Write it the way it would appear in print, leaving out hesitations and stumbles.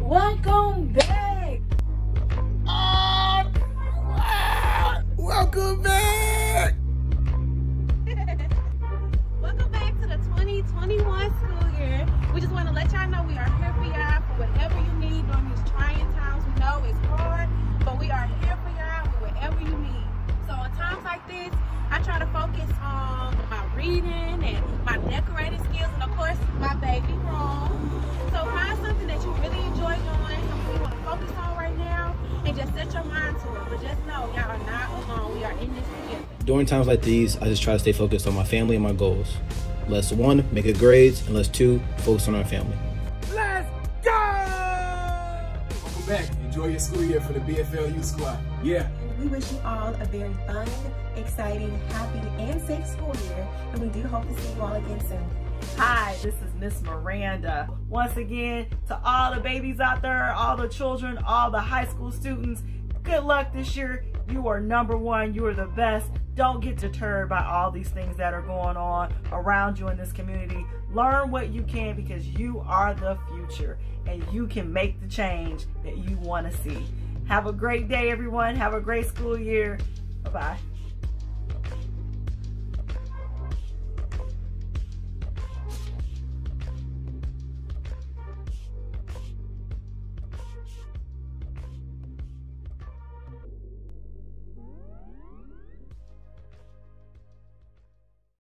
Welcome back. Welcome back. Welcome back to the 2021 school year. We just want to let y'all know we are here for y'all for whatever you need during these trying times. We know it's hard, but we are here for y'all with whatever you need. So at times like this, I try to focus on my reading and my decorating skills, and of course, my baby room. So find something that you really enjoy doing, something you want to focus on right now, and just set your mind to it. But just know, y'all are not alone. We are in this together. During times like these, I just try to stay focused on my family and my goals. Let's 1, make good grades, and let's 2, focus on our family. Let's go! Welcome back. Enjoy your school year for the BFLU squad. Yeah. We wish you all a very fun, exciting, happy, and safe school year, and we do hope to see you all again soon. Hi, this is Miss Miranda. Once again, to all the babies out there, all the children, all the high school students, good luck this year. You are #1. You are the best. Don't get deterred by all these things that are going on around you in this community. Learn what you can, because you are the future and you can make the change that you want to see. Have a great day, everyone. Have a great school year. Bye-bye.